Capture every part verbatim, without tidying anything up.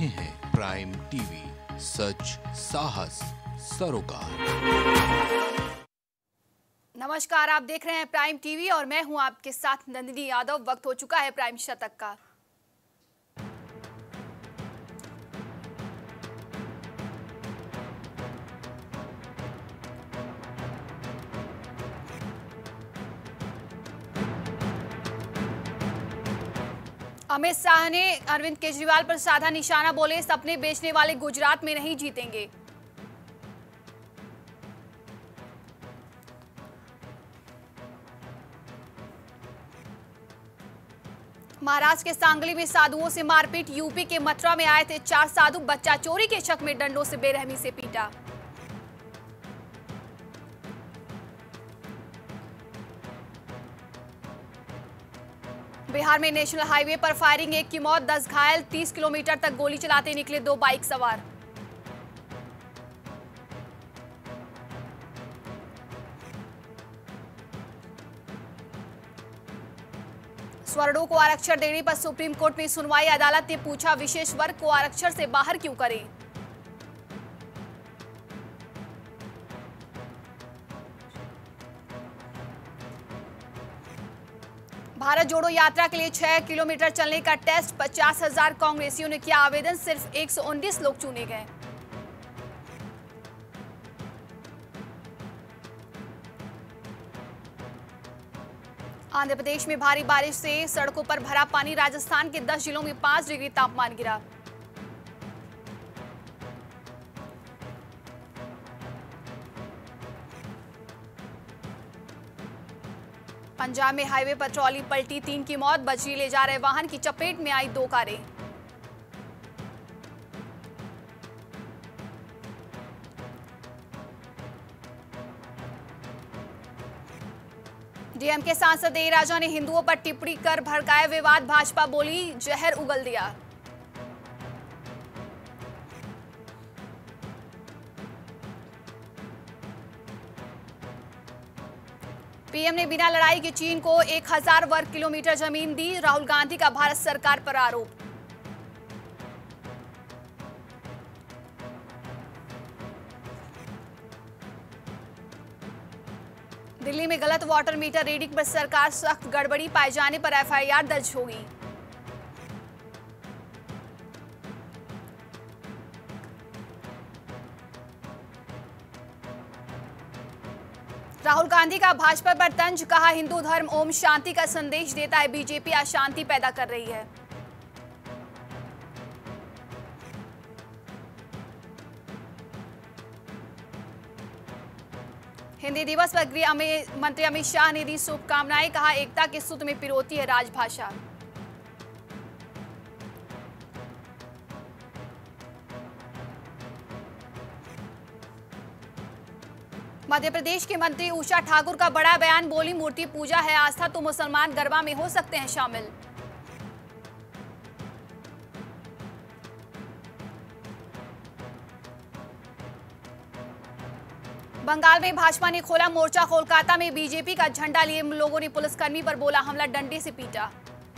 रहे हैं prime TV, सच साहस सरोकार। नमस्कार, आप देख रहे हैं प्राइम टीवी और मैं हूं आपके साथ नंदिनी यादव। वक्त हो चुका है प्राइम शतक का। अमित शाह ने अरविंद केजरीवाल पर साधा निशाना, बोले सपने बेचने वाले गुजरात में नहीं जीतेंगे। महाराष्ट्र के सांगली में साधुओं से मारपीट, यूपी के मथुरा में आए थे चार साधु, बच्चा चोरी के शक में डंडों से बेरहमी से पीटा। बिहार में नेशनल हाईवे पर फायरिंग, एक की मौत, दस घायल, तीस किलोमीटर तक गोली चलाते निकले दो बाइक सवार। स्वर्णों को आरक्षण देने पर सुप्रीम कोर्ट में सुनवाई, अदालत ने पूछा विशेष वर्ग को आरक्षण से बाहर क्यों करें। भारत जोड़ो यात्रा के लिए छह किलोमीटर चलने का टेस्ट, पचास हजार कांग्रेसियों ने किया आवेदन, सिर्फ एक सौ उन्नीस लोग चुने गए। आंध्र प्रदेश में भारी बारिश से सड़कों पर भरा पानी, राजस्थान के दस जिलों में पांच डिग्री तापमान गिरा। पंजाब में हाईवे पर ट्रॉली पलटी, तीन की मौत, बजरी ले जा रहे वाहन की चपेट में आई दो कारें। डीएमके सांसद ए राजा ने हिंदुओं पर टिप्पणी कर भड़काया विवाद, भाजपा बोली जहर उगल दिया। पीएम ने बिना लड़ाई के चीन को एक हजार वर्ग किलोमीटर जमीन दी, राहुल गांधी का भारत सरकार पर आरोप। दिल्ली में गलत वाटर मीटर रीडिंग पर सरकार सख्त, गड़बड़ी पाए जाने पर एफआईआर दर्ज होगी। राहुल गांधी का भाजपा पर तंज, कहा हिंदू धर्म ओम शांति का संदेश देता है, बीजेपी अशांति पैदा कर रही है। हिंदी दिवस पर गृह मंत्री अमित शाह ने दी शुभकामनाएं, कहा एकता के सूत्र में पिरोती है राजभाषा। मध्य प्रदेश के मंत्री उषा ठाकुर का बड़ा बयान, बोली मूर्ति पूजा है आस्था तो मुसलमान गरबा में हो सकते हैं शामिल। बंगाल में भाजपा ने खोला मोर्चा, कोलकाता में बीजेपी का झंडा लिए लोगों ने पुलिसकर्मी पर बोला हमला, डंडे से पीटा।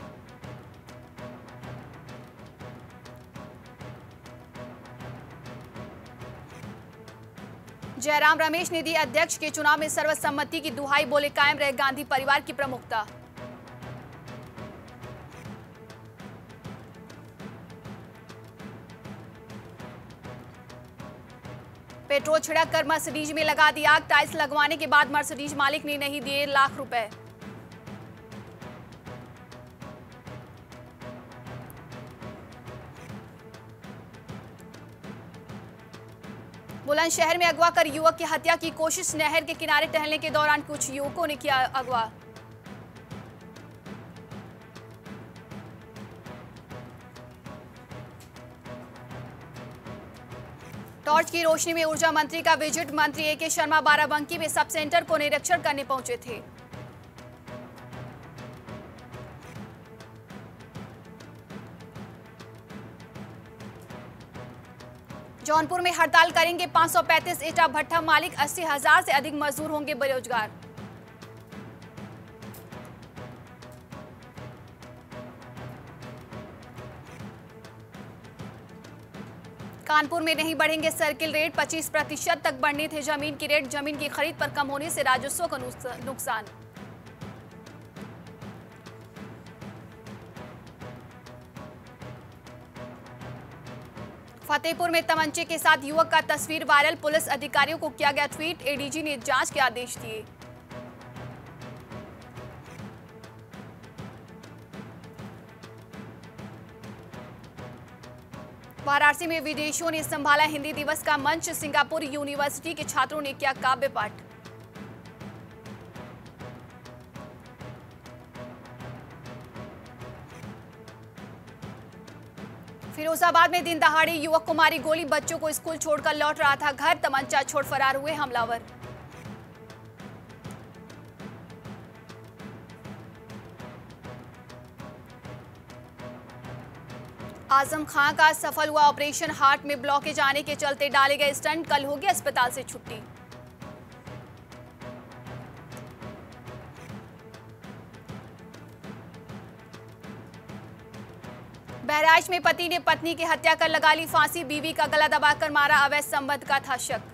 जयराम रमेश ने दी अध्यक्ष के चुनाव में सर्वसम्मति की दुहाई, बोले कायम रहे गांधी परिवार की प्रमुखता। पेट्रोल छिड़क कर मर्सिडीज में लगा दी आग, टाइल्स लगवाने के बाद मर्सिडीज मालिक ने नहीं दिए लाख रुपए। बुलंदशहर में अगवा कर युवक की हत्या की कोशिश, नहर के किनारे टहलने के दौरान कुछ युवकों ने किया अगवा। टॉर्च की रोशनी में ऊर्जा मंत्री का विजिट, मंत्री ए के शर्मा बाराबंकी में सब सेंटर को निरीक्षण करने पहुंचे थे। जौनपुर में हड़ताल करेंगे पाँच सौ पैंतीस ईटा भट्ठा मालिक, अस्सी हजार से अधिक मजदूर होंगे बेरोजगार। कानपुर में नहीं बढ़ेंगे सर्किल रेट, पच्चीस प्रतिशत तक बढ़ने थे जमीन की रेट। जमीन की खरीद पर कम होने से राजस्व को नुकसान। फतेहपुर में तमंचे के साथ युवक का तस्वीर वायरल, पुलिस अधिकारियों को किया गया ट्वीट। एडीजी ने जांच के आदेश दिए। वाराणसी में विदेशियों ने संभाला हिंदी दिवस का मंच, सिंगापुर यूनिवर्सिटी के छात्रों ने किया काव्य पाठ। फिरोजाबाद में दिन दहाड़े युवक को मारी गोली, बच्चों को स्कूल छोड़कर लौट रहा था घर, तमंचा छोड़ फरार हुए हमलावर। आजम खां का सफल हुआ ऑपरेशन, हार्ट में ब्लॉकेज आने के चलते डाले गए स्टंट, कल होगी अस्पताल से छुट्टी। बहराइच में पति ने पत्नी की हत्या कर लगा ली फांसी, बीवी का गला दबाकर मारा, अवैध संबंध का था शक।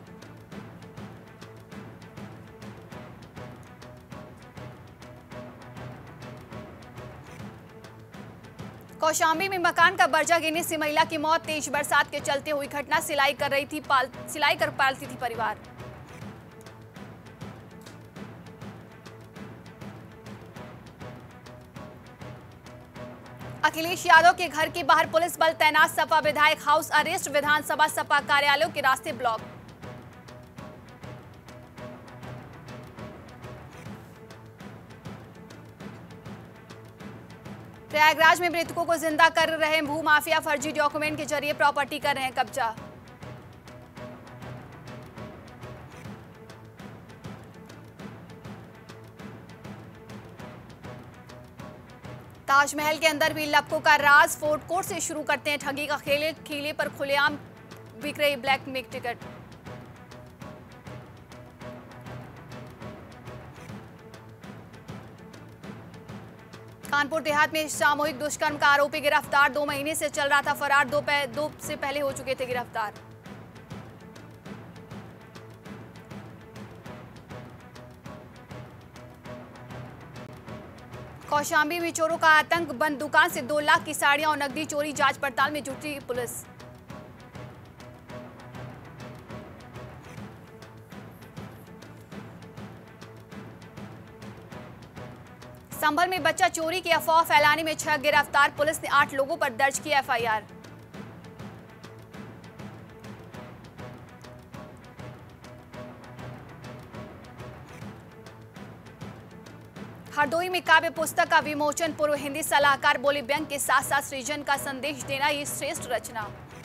कौशाम्बी में मकान का बर्जा गिरने से महिला की मौत, तेज बरसात के चलते हुई घटना। सिलाई कर रही थी पाल सिलाई कर पालती थी परिवार। अखिलेश यादव के घर के बाहर पुलिस बल तैनात, सपा विधायक हाउस अरेस्ट, विधानसभा सपा कार्यालयों के रास्ते ब्लॉक। प्रयागराज में मृतकों को जिंदा कर रहे भूमाफिया, फर्जी डॉक्यूमेंट के जरिए प्रॉपर्टी कर रहे हैं कब्जा। ताजमहल के अंदर भी लपकों का राज, फूड कोर्ट से शुरू करते हैं ठगी का खेल, खीले पर खुलेआम बिक रही black Mick ticket. Kanpur Dehat में सामूहिक दुष्कर्म का आरोपी गिरफ्तार, दो महीने से चल रहा था फरार, दो, दो से पहले हो चुके थे गिरफ्तार। कौशाम्बी में चोरों का आतंक, बंद दुकान से दो लाख की साड़ियां और नकदी चोरी, जांच पड़ताल में जुटी पुलिस। संभल में बच्चा चोरी की अफवाह फैलाने में छह गिरफ्तार, पुलिस ने आठ लोगों पर दर्ज की एफआईआर। हरदोई में काव्य पुस्तक का विमोचन, पूर्व हिंदी सलाहकार बोले व्यंग के साथ साथ सृजन का संदेश देना ये श्रेष्ठ रचना।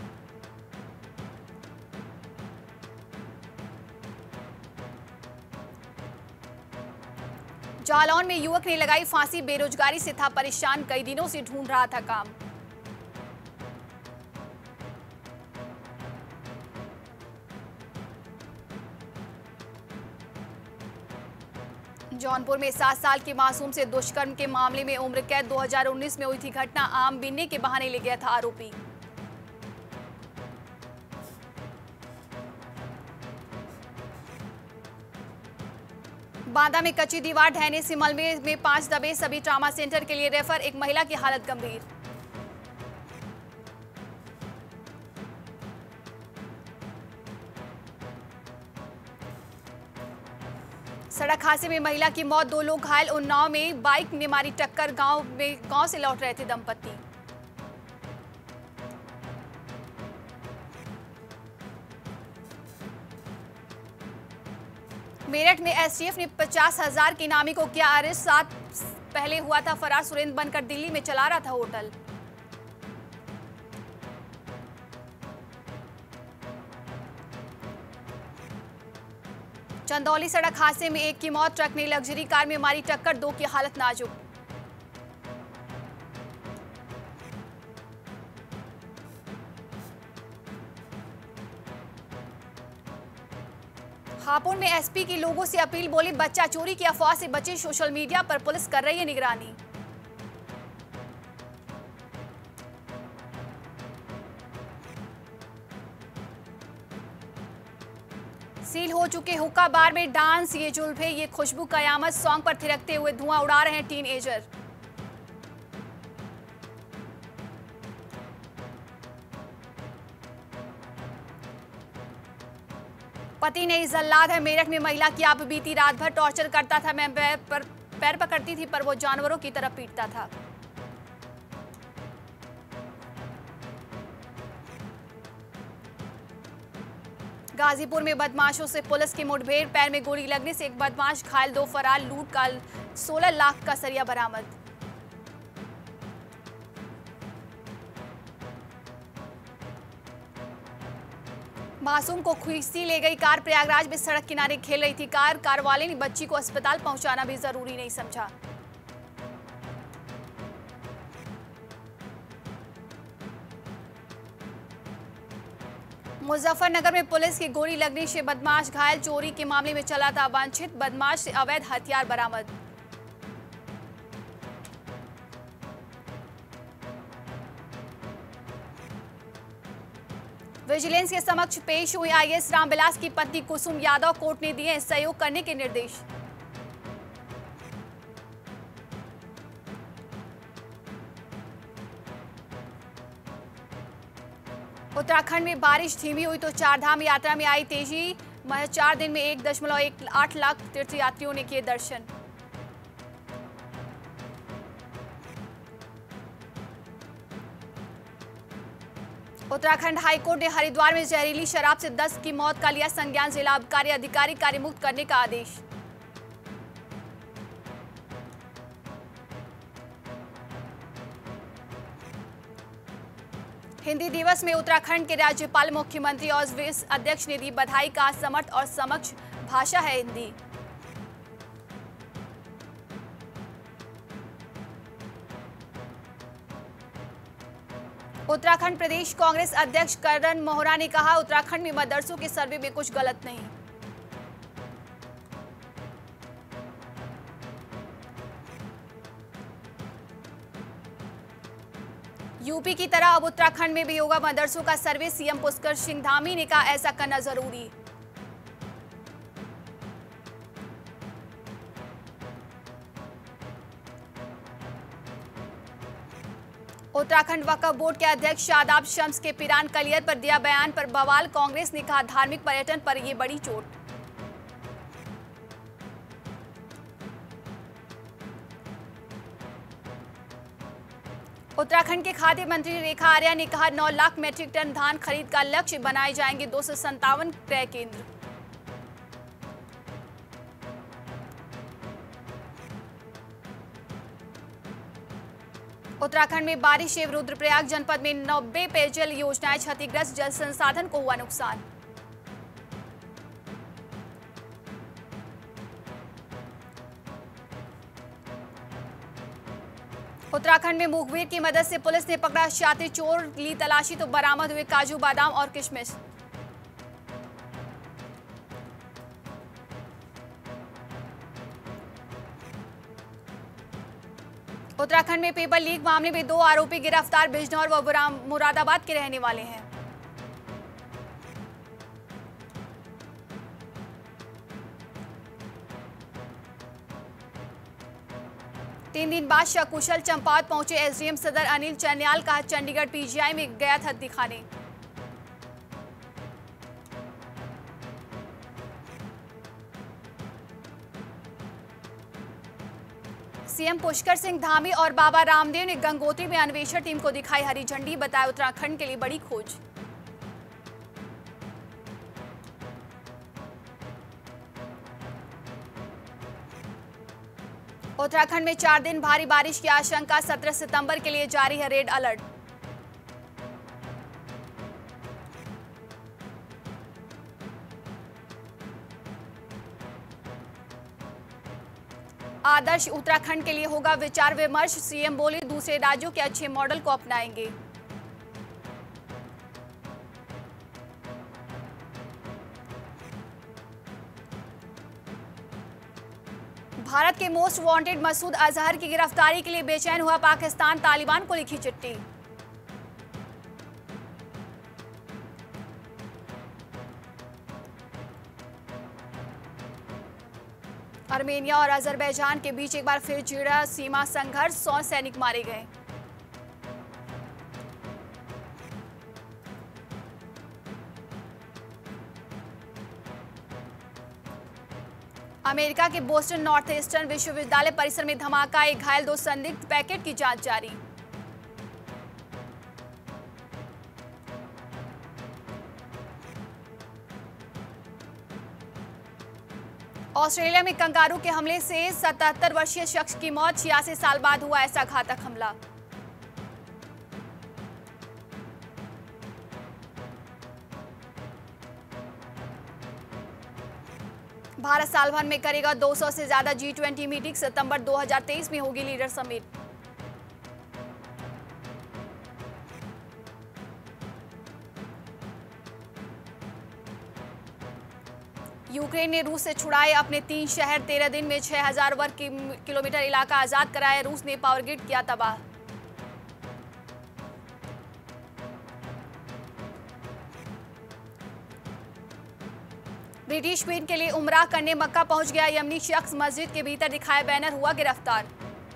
जालौन में युवक ने लगाई फांसी, बेरोजगारी से था परेशान, कई दिनों से ढूंढ रहा था काम। जौनपुर में सात साल के मासूम से दुष्कर्म के मामले में उम्र कैद, दो हज़ार उन्नीस में हुई थी घटना, आम बीनने के बहाने ले गया था आरोपी। बांदा में कच्ची दीवार ढहने से मलबे में पांच दबे, सभी ट्रामा सेंटर के लिए रेफर, एक महिला की हालत गंभीर। सड़क हादसे में महिला की मौत, दो लोग घायल, उन्नाव में बाइक ने मारी टक्कर, गांव में गांव से लौट रहे थे दंपति। मेरठ में एसटीएफ ने पचास हजार की इनामी को किया अरेस्ट, सात पहले हुआ था फरार, सुरेंद्र बनकर दिल्ली में चला रहा था होटल। चंदौली सड़क हादसे में एक की मौत, ट्रक ने लग्जरी कार में मारी टक्कर, दो की हालत नाजुक। हापुड़ में एसपी की लोगों से अपील, बोली बच्चा चोरी की अफवाह से बचे, सोशल मीडिया पर पुलिस कर रही है निगरानी। सील हो चुके हुक्का बार में डांस, ये जुल्फे ये खुशबू कयामत सॉन्ग पर थिरकते हुए धुआं उड़ा रहे हैं टीनएजर। पति नहीं जल्लाद है, मेरठ में महिला की आप बीती रात भर टॉर्चर करता था। मैं पैर पर पैर पकड़ती थी पर वो जानवरों की तरह पीटता था। गाजीपुर में बदमाशों से पुलिस की मुठभेड़, पैर में गोली लगने से एक बदमाश घायल, दो फरार, लूट का सोलह लाख का सरिया बरामद। मासूम को खींचती ले गई कार, प्रयागराज में सड़क किनारे खेल रही थी कार। कार वाले ने बच्ची को अस्पताल पहुंचाना भी जरूरी नहीं समझा। मुजफ्फरनगर में पुलिस की गोली लगने से बदमाश घायल, चोरी के मामले में चला था वांछित, बदमाश से अवैध हथियार बरामद। विजिलेंस के समक्ष पेश हुई आईएएस रामविलास की पत्नी कुसुम यादव, कोर्ट ने दिए सहयोग करने के निर्देश। उत्तराखंड में बारिश धीमी हुई तो चारधाम यात्रा में आई तेजी, महज चार दिन में एक दशमलव एक आठ लाख तीर्थयात्रियों ने किए दर्शन। उत्तराखंड हाईकोर्ट ने हरिद्वार में जहरीली शराब से दस की मौत का लिया संज्ञान, जिला आबकारी अधिकारी कार्यमुक्त करने का आदेश। हिंदी दिवस में उत्तराखंड के राज्यपाल, मुख्यमंत्री और विस अध्यक्ष ने दी बधाई, का समर्थ और समक्ष भाषा है हिंदी। उत्तराखंड प्रदेश कांग्रेस अध्यक्ष करण मोहरा ने कहा, उत्तराखंड में मदरसों के सर्वे में कुछ गलत नहीं। यूपी की तरह अब उत्तराखंड में भी होगा मदरसों का सर्वे, सीएम पुष्कर सिंह धामी ने कहा ऐसा करना जरूरी। उत्तराखंड वक्फ बोर्ड के अध्यक्ष शादाब शम्स के पिरान कलियर पर दिया बयान पर बवाल, कांग्रेस ने कहा धार्मिक पर्यटन पर यह बड़ी चोट। उत्तराखंड के खाद्य मंत्री रेखा आर्या ने कहा नौ लाख मीट्रिक टन धान खरीद का लक्ष्य, बनाए जाएंगे दो सौ संतावन क्रय केंद्र। उत्तराखंड में बारिश से रुद्रप्रयाग जनपद में नब्बे पेयजल योजनाएं क्षतिग्रस्त, जल संसाधन को हुआ नुकसान। उत्तराखंड में मुखबिर की मदद से पुलिस ने पकड़ा शातिर चोर, ली तलाशी तो बरामद हुए काजू बादाम और किशमिश। उत्तराखंड में पेपर लीक मामले में दो आरोपी गिरफ्तार, बिजनौर व मुरादाबाद के रहने वाले हैं। तीन दिन बाद सकुशल चंपावत पहुंचे एसडीएम सदर अनिल चन्याल, कहा चंडीगढ़ पीजीआई में गया था दिखाने। सीएम पुष्कर सिंह धामी और बाबा रामदेव ने गंगोत्री में अन्वेषण टीम को दिखाई हरी झंडी, बताया उत्तराखंड के लिए बड़ी खोज। उत्तराखंड में चार दिन भारी बारिश की आशंका, सत्रह सितंबर के लिए जारी है रेड अलर्ट। आदर्श उत्तराखंड के लिए होगा विचार विमर्श, सीएम बोले दूसरे राज्यों के अच्छे मॉडल को अपनाएंगे। भारत के मोस्ट वांटेड मसूद अजहर की गिरफ्तारी के लिए बेचैन हुआ पाकिस्तान, तालिबान को लिखी चिट्ठी। आर्मेनिया और अजरबैजान के बीच एक बार फिर छिड़ा सीमा संघर्ष, सौ सैनिक मारे गए। अमेरिका के बोस्टन नॉर्थ ईस्टर्न विश्वविद्यालय परिसर में धमाका, एक घायल, दो संदिग्ध, पैकेट की जांच जारी। ऑस्ट्रेलिया में कंगारू के हमले से सतहत्तर वर्षीय शख्स की मौत, छियासी साल बाद हुआ ऐसा घातक हमला। भारत साल भर में करेगा दो सौ से ज्यादा जी ट्वेंटी मीटिंग, सितंबर दो हज़ार तेईस में होगी लीडर समिट। यूक्रेन ने रूस से छुड़ाए अपने तीन शहर, तेरह दिन में छह हजार वर्ग किलोमीटर इलाका आजाद कराया, रूस ने पावर ग्रिड किया तबाह। ब्रिटिश क्वीन के लिए उमराह करने मक्का पहुंच गया यमनी शख्स, मस्जिद के भीतर दिखाया बैनर, हुआ गिरफ्तार।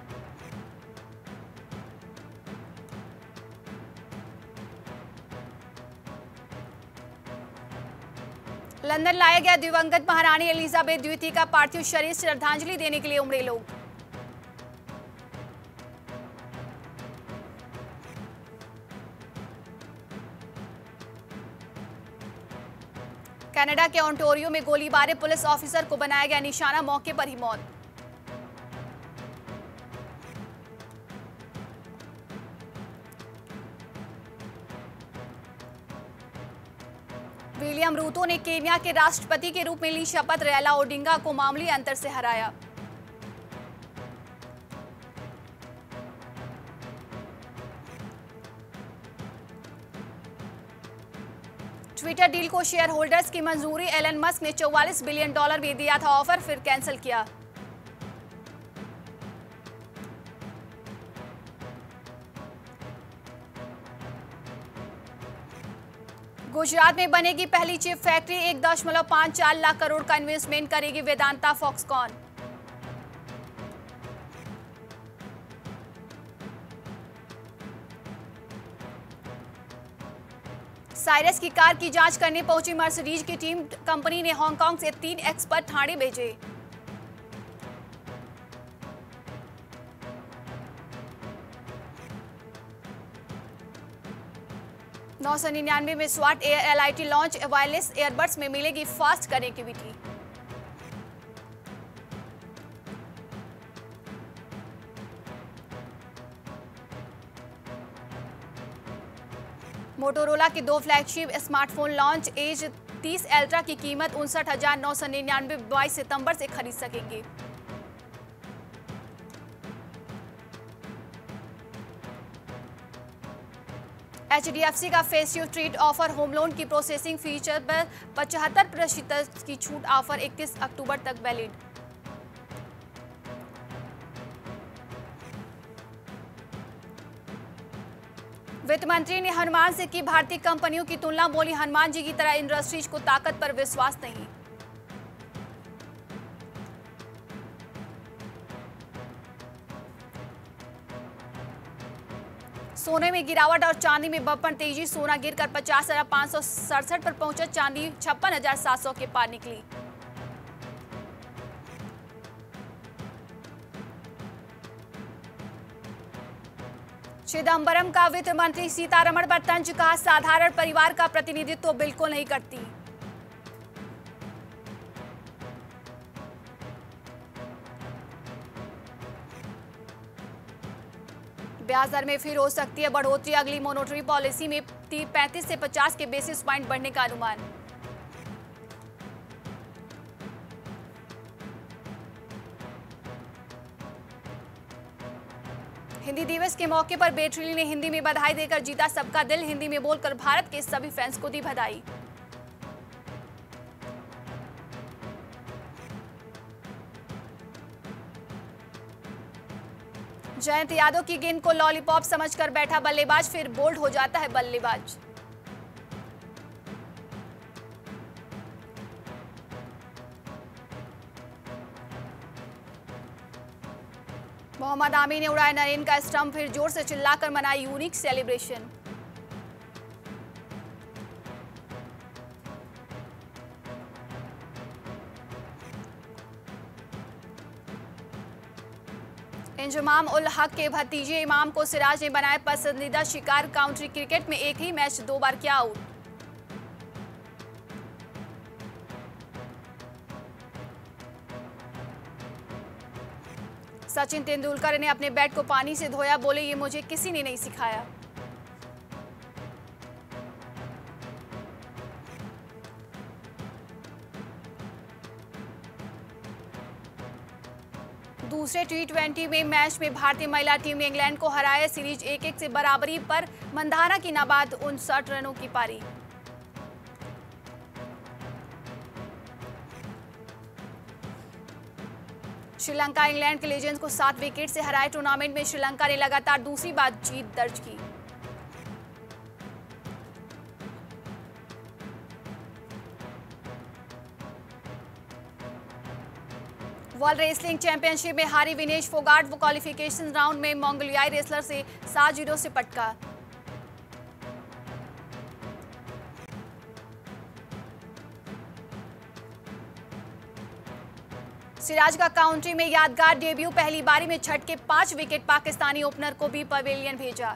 लंदन लाया गया दिवंगत महारानी एलिजाबेथ द्वितीय का पार्थिव शरीर, श्रद्धांजलि देने के लिए उमड़े लोग। कनाडा के ओंटारियो में गोलीबारी, पुलिस ऑफिसर को बनाया गया निशाना, मौके पर ही मौत। विलियम रूतो ने केन्या के राष्ट्रपति के रूप में ली शपथ, रैला ओडिंगा को मामूली अंतर से हराया। ट्विटर डील को शेयर होल्डर्स की मंजूरी, एलन मस्क ने चौवालीस बिलियन डॉलर में दिया था ऑफर, फिर कैंसिल किया। गुजरात में बनेगी पहली चिप फैक्ट्री, एक दशमलव पांच चार लाख करोड़ का इन्वेस्टमेंट करेगी वेदांता फॉक्सकॉन। साइरस की कार की जांच करने पहुंची मर्सिडीज की टीम, कंपनी ने हांगकांग से तीन एक्सपर्ट ठाणे भेजे। नौ सौ निन्यानवे में स्वाट air L I T launch, wireless earbuds में मिलेगी फास्ट कनेक्टिविटी। मोटोरोला की दो फ्लैगशिप स्मार्टफोन लॉन्च, एज तीस अल्ट्रा की कीमत उनसठ हजार नौ सौ निन्यानवे बाईस सितंबर से खरीद सकेंगे। एच डी एफ सी का festive treat offer, home loan की प्रोसेसिंग फीचर पर पचहत्तर प्रतिशत की छूट, ऑफर इकतीस अक्टूबर तक वैलिड। वित्त मंत्री ने हनुमान से की भारतीय कंपनियों की तुलना, बोली हनुमान जी की तरह इंडस्ट्रीज को ताकत पर विश्वास नहीं। सोने में गिरावट और चांदी में बम्पर तेजी, सोना गिरकर पचास हजार पाँच सौ सड़सठ पर पहुंचा, चांदी छप्पन हजार सात सौ के पार निकली। चिदम्बरम का वित्त मंत्री सीतारमण पर तंज, कहा साधारण परिवार का प्रतिनिधित्व बिल्कुल नहीं करती। ब्याज दर में फिर हो सकती है बढ़ोतरी, अगली मॉनेटरी पॉलिसी में पैंतीस से पचास के बेसिस पॉइंट बढ़ने का अनुमान। हिंदी दिवस के मौके पर बेटली ने हिंदी में बधाई देकर जीता सबका दिल, हिंदी में बोलकर भारत के सभी फैंस को दी बधाई। जयंत यादव की गेंद को लॉलीपॉप समझकर बैठा बल्लेबाज, फिर बोल्ड हो जाता है बल्लेबाज। मोहम्मद आमी ने उड़ाया नरेन का स्टंप, फिर जोर से चिल्लाकर मनाई यूनिक सेलिब्रेशन। इंजमाम उल हक के भतीजे इमाम को सिराज ने बनाया पसंदीदा शिकार। काउंटी क्रिकेट में एक ही मैच दो बार किया आउट। सचिन तेंदुलकर ने अपने बैट को पानी से धोया, बोले ये मुझे किसी ने नहीं सिखाया। दूसरे टी ट्वेंटी में मैच में भारतीय महिला टीम ने इंग्लैंड को हराया। सीरीज एक एक से बराबरी पर। मंधाना की नाबाद उनसठ रनों की पारी। श्रीलंका इंग्लैंड के लेजेंड्स को सात विकेट से हराए। टूर्नामेंट में श्रीलंका ने लगातार दूसरी बार जीत दर्ज की। वर्ल्ड रेसलिंग चैंपियनशिप में हारी विनेश फोगाट। वो क्वालिफिकेशन राउंड में मंगोलियाई रेसलर से सात जीरो से पटका। सिराज का काउंटी में यादगार डेब्यू। पहली बारी में छठ के पांच विकेट। पाकिस्तानी ओपनर को भी पवेलियन भेजा।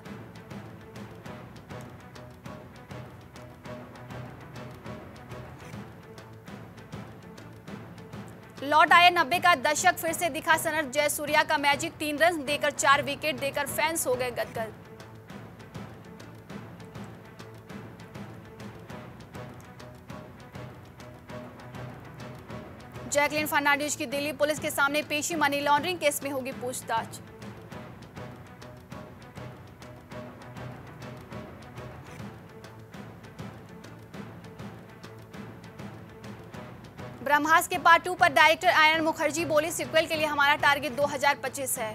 लौट आया नब्बे का दशक, फिर से दिखा सनत जयसूर्या का मैजिक। तीन रन देकर चार विकेट देकर फैंस हो गए गदगद। जैकलिन फर्नांडिस की दिल्ली पुलिस के सामने पेशी। मनी लॉन्ड्रिंग केस में होगी पूछताछ। ब्रह्मास्त्र के पार्ट टू पर डायरेक्टर आयरन मुखर्जी बोली, सीक्वल के लिए हमारा टारगेट दो हज़ार पच्चीस है।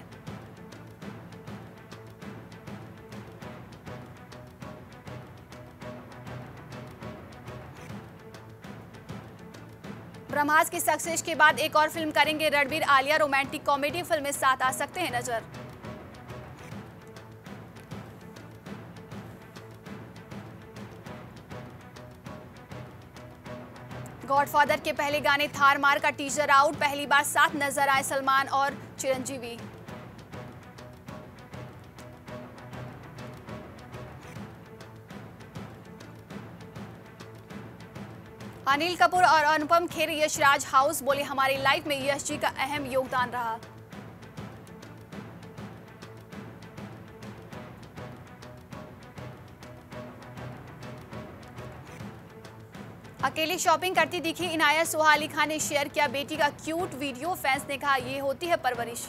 ब्रह्मास्त्र की सक्सेस के बाद एक और फिल्म करेंगे Ranbir Alia. Romantic comedy film में साथ आ सकते हैं नजर। गॉडफादर के पहले गाने थार मार का टीजर आउट। पहली बार साथ नजर आए सलमान और चिरंजीवी। अनिल कपूर और अनुपम खेर यशराज हाउस। बोले हमारी लाइफ में यश जी का अहम योगदान रहा। अकेली शॉपिंग करती दिखी इनाया। सुहा अली खान ने शेयर किया बेटी का क्यूट वीडियो। फैंस ने कहा ये होती है परवरिश।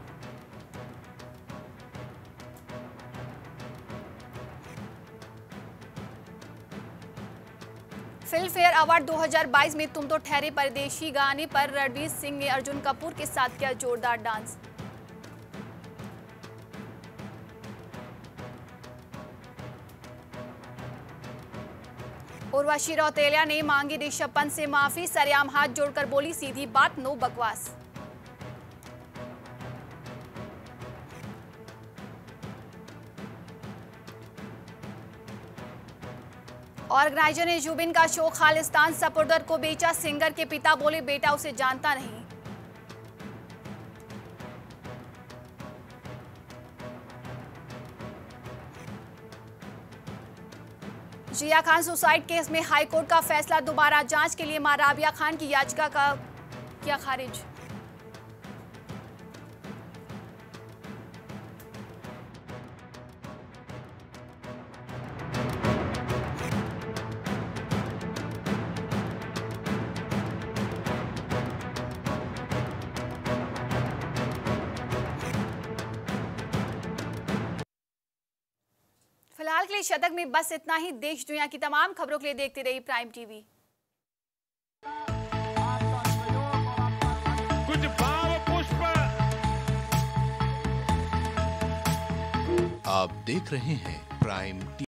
फिल्म फेयर अवार्ड दो हज़ार बाईस में तुम तो ठहरे परदेशी गाने पर रणवीर सिंह ने अर्जुन कपूर के साथ किया जोरदार डांस। उर्वशी रौतेलिया ने मांगी ऋषभ पंत से माफी। सरेआम हाथ जोड़कर बोली सीधी बात, नो बकवास। ऑर्गेनाइजर ने जुबिन का शो खालिस्तान सपोर्टर को बेचा। सिंगर के पिता बोले बेटा उसे जानता नहीं। जिया खान सुसाइड केस में हाईकोर्ट का फैसला। दोबारा जांच के लिए मां राबिया खान की याचिका का किया खारिज। फिलहाल के लिए शतक में बस इतना ही। देश दुनिया की तमाम खबरों के लिए देखते रहिए प्राइम टीवी। कुछ भाव पुष्प। आप देख रहे हैं प्राइम टीवी।